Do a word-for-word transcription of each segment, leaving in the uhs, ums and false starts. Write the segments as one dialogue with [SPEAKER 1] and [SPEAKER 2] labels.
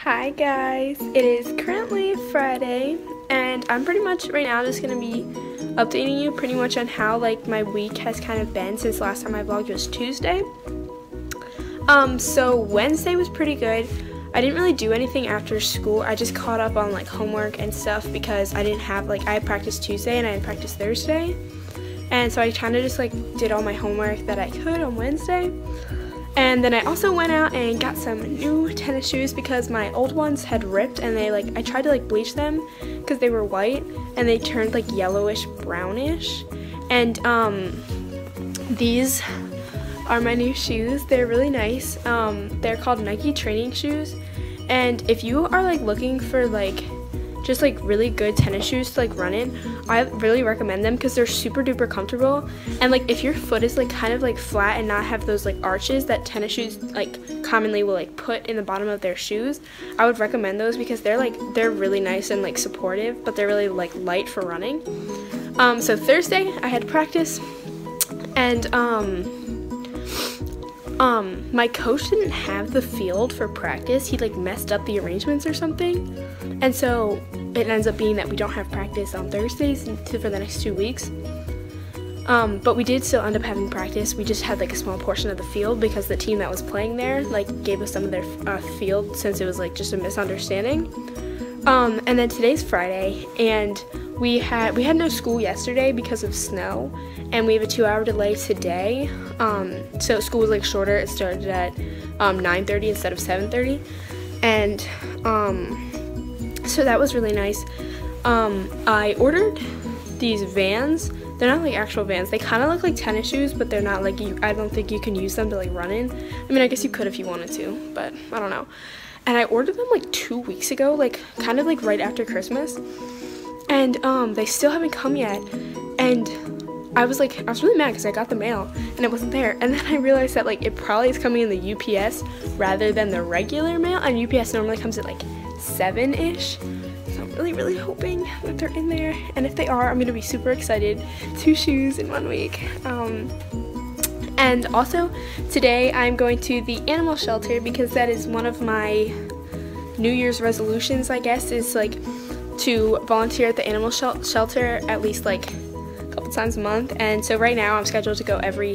[SPEAKER 1] Hi guys, it is currently Friday and I'm pretty much right now just gonna be updating you pretty much on how like my week has kind of been since last time I vlogged was Tuesday. Um, so Wednesday was pretty good. I didn't really do anything after school. I just caught up on like homework and stuff because I didn't have like I had practice Tuesday and I had practice Thursday. And so I kind of just like did all my homework that I could on Wednesday. And then I also went out and got some new tennis shoes because my old ones had ripped and they like I tried to like bleach them because they were white and they turned like yellowish brownish. And um these are my new shoes. They're really nice. Um they're called Nike training shoes, and if you are like looking for like just like really good tennis shoes to like run in, I really recommend them because they're super duper comfortable. And like if your foot is like kind of like flat and not have those like arches that tennis shoes like commonly will like put in the bottom of their shoes, I would recommend those because they're like they're really nice and like supportive, but they're really like light for running. Um so Thursday I had practice, and um Um, my coach didn't have the field for practice. He like messed up the arrangements or something, and so it ends up being that we don't have practice on Thursdays for the next two weeks. Um, but we did still end up having practice. We just had like a small portion of the field because the team that was playing there like gave us some of their uh, field since it was like just a misunderstanding. Um, and then today's Friday, and we had we had no school yesterday because of snow, and we have a two-hour delay today. Um, so school was like shorter. It started at um, nine thirty instead of seven thirty, and um, so that was really nice. Um, I ordered these Vans. They're not like actual Vans. They kind of look like tennis shoes, but they're not like you. I don't think you can use them to like run in. I mean, I guess you could if you wanted to, but I don't know. And I ordered them like two weeks ago, like kind of like right after Christmas. And um, they still haven't come yet. And I was like, I was really mad because I got the mail and it wasn't there. And then I realized that like it probably is coming in the U P S rather than the regular mail. And U P S normally comes at like seven-ish. So I'm really, really hoping that they're in there. And if they are, I'm gonna be super excited. Two shoes in one week. Um, And also, today I'm going to the animal shelter because that is one of my New Year's resolutions, I guess, is like to volunteer at the animal shel shelter at least like a couple times a month. And so right now I'm scheduled to go every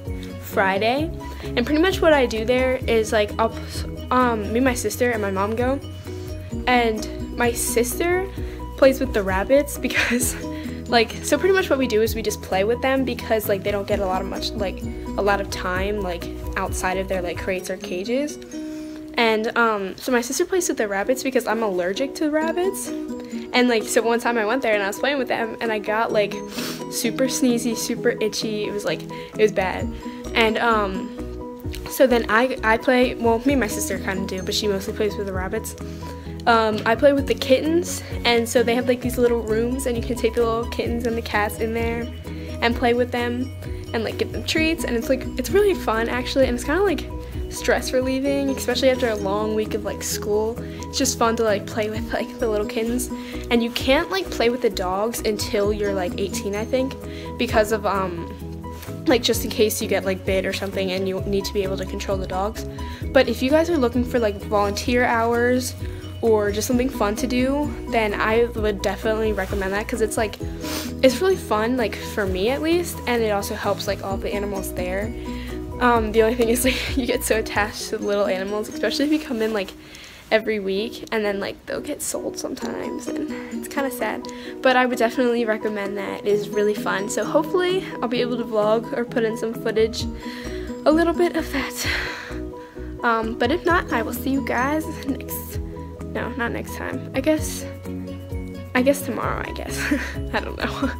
[SPEAKER 1] Friday. And pretty much what I do there is like I'll, um, me and my sister and my mom go. And my sister plays with the rabbits because like, so pretty much what we do is we just play with them because like they don't get a lot of much like a lot of time like outside of their like crates or cages. And um so my sister plays with the rabbits because I'm allergic to rabbits. And like so one time I went there and I was playing with them and I got like super sneezy, super itchy. It was like it was bad. And um so then I I play, well, me and my sister kind of do, but she mostly plays with the rabbits. Um, I play with the kittens, and so they have like these little rooms and you can take the little kittens and the cats in there and play with them and like give them treats, and it's like it's really fun actually, and it's kind of like stress relieving, especially after a long week of like school. It's just fun to like play with like the little kittens. And you can't like play with the dogs until you're like eighteen, I think, because of um like just in case you get like bit or something and you need to be able to control the dogs. But if you guys are looking for like volunteer hours or just something fun to do, then I would definitely recommend that because it's like it's really fun, like for me at least, and it also helps like all the animals there. Um, the only thing is like you get so attached to the little animals, especially if you come in like every week, and then like they'll get sold sometimes and it's kind of sad. But I would definitely recommend that. It is really fun, so hopefully I'll be able to vlog or put in some footage, a little bit of that. Um, but if not, I will see you guys next No, not next time. I guess, I guess tomorrow, I guess. I don't know.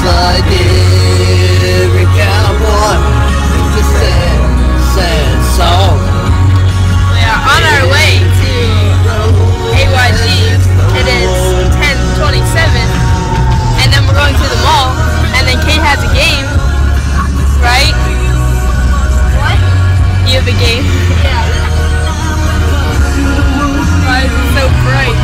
[SPEAKER 2] like every cowboy sings a sad, sad song.
[SPEAKER 1] We are on our way to A Y G. It is ten twenty-seven, and then we're going to the mall, and then Kate has a game, right? What? You have a game? Yeah. Why is it so bright?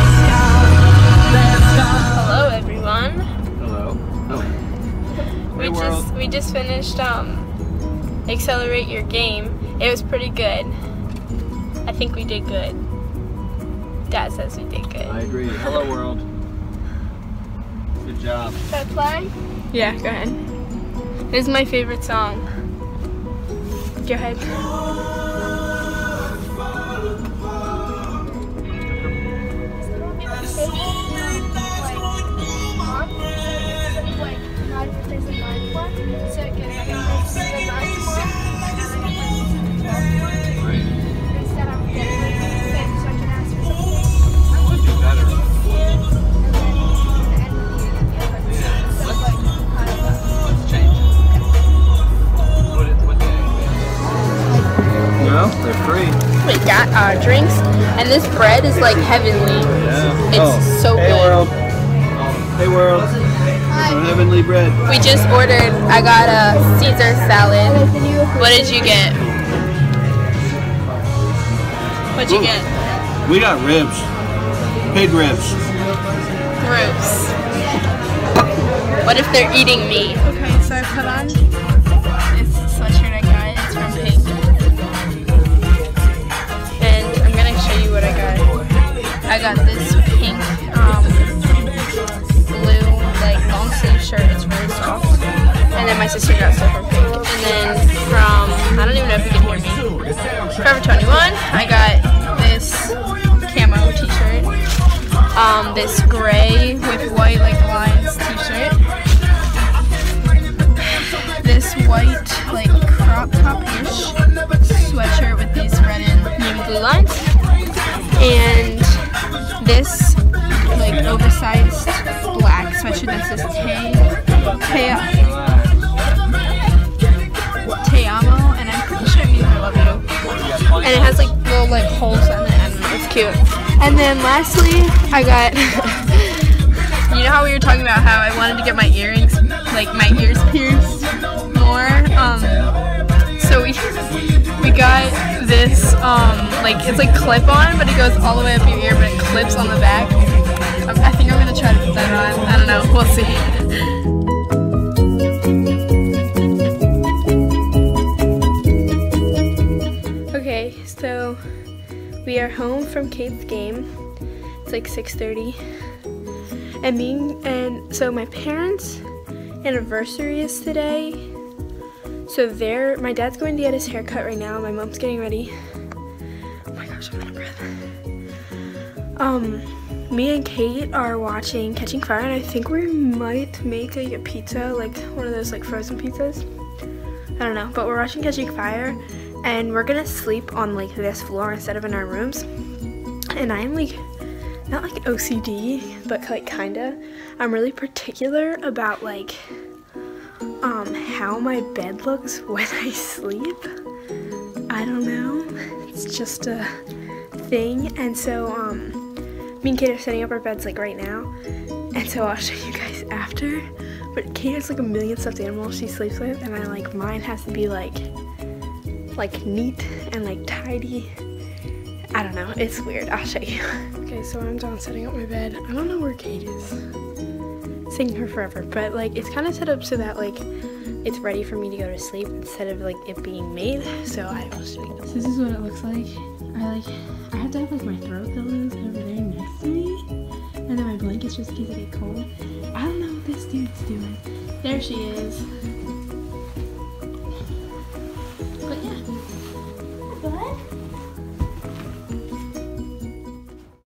[SPEAKER 1] Hello, everyone.
[SPEAKER 2] Hello. Oh.
[SPEAKER 1] We
[SPEAKER 2] Hey,
[SPEAKER 1] just
[SPEAKER 2] world.
[SPEAKER 1] we just finished um Accelerate Your Game. It was pretty good. I think we did good. Dad says we did good.
[SPEAKER 2] I agree. Hello, world. Good job.
[SPEAKER 1] Should I play? Yeah, go ahead. This is my favorite song. Go ahead.
[SPEAKER 2] No, they're free.
[SPEAKER 1] We got our drinks, and this bread is like heavenly.
[SPEAKER 2] Yeah.
[SPEAKER 1] It's
[SPEAKER 2] oh.
[SPEAKER 1] so
[SPEAKER 2] hey,
[SPEAKER 1] good.
[SPEAKER 2] World. Hey, world. Some heavenly bread.
[SPEAKER 1] We just ordered, I got a Caesar salad. What did you get? What'd you
[SPEAKER 2] Ooh.
[SPEAKER 1] get?
[SPEAKER 2] We got ribs. Pig ribs.
[SPEAKER 1] Gross. What if they're eating me? Okay, so I put on this sweatshirt I got. It's from Pink. And I'm gonna show you what I got. I got this pink, um, blue, like long sleeve shirt. It's really soft. And then my sister got stuff from Pink. And then from, I don't even know if you can hear me, Forever twenty-one, I got this camo t-shirt. Um, this gray with white like lines t-shirt. This white like crop top-ish sweatshirt with these red and navy blue lines. And this like oversized black sweatshirt that says Te, Te, Te Amo, and I'm pretty sure it means I love you. And it has like little like holes on the end. It's cute. And then lastly, I got, you know how we were talking about how I wanted to get my earrings, like my ears pierced more? Um, so we we got this, um, like it's like clip on, but it goes all the way up your ear, but it clips on the back. Um, I think I'm gonna try to put that on. I don't know. We'll see. Okay, so we are home from Kate's game. It's like six thirty. And me and so my parents' anniversary is today. So they're my dad's going to get his hair cut right now. My mom's getting ready. Oh my gosh, I'm out of breath. Um, me and Kate are watching Catching Fire, and I think we might make like a pizza, like one of those like frozen pizzas. I don't know, but we're watching Catching Fire. And we're gonna sleep on like this floor instead of in our rooms. And I'm like, not like O C D, but like kinda. I'm really particular about like um, how my bed looks when I sleep. I don't know. It's just a thing. And so um, me and Kate are setting up our beds like right now. And so I'll show you guys after. But Kate has like a million stuffed animals she sleeps with, and I like mine has to be like like neat and like tidy. I don't know, it's weird. I'll show you. Okay, so I'm done setting up my bed. I don't know where Kate is. Seeing her forever, but like it's kind of set up so that like it's ready for me to go to sleep instead of like it being made. So I will show you. So this is what it looks like. I like I have to have like my throw pillows over there next to me, and then my blankets just in case I get cold. I don't know what this dude's doing. There she is.